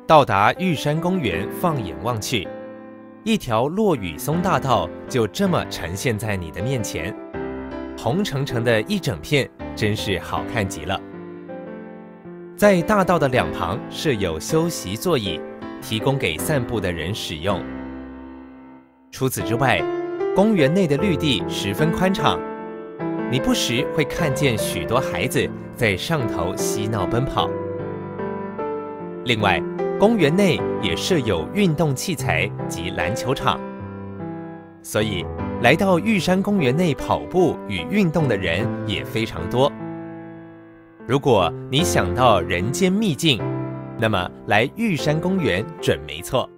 到达玉山公园，放眼望去，一条落羽松大道就这么呈现在你的面前，红澄澄的一整片，真是好看极了。在大道的两旁设有休息座椅，提供给散步的人使用。除此之外，公园内的绿地十分宽敞，你不时会看见许多孩子在上头嬉闹奔跑。另外，公园内也设有运动器材及篮球场，所以来到玉山公园内跑步与运动的人也非常多。如果你想到人间秘境，那么来玉山公园准没错。